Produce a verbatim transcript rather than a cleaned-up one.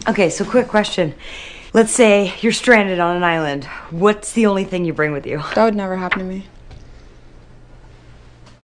Okay, so quick question. Let's say you're stranded on an island. What's the only thing you bring with you? That would never happen to me.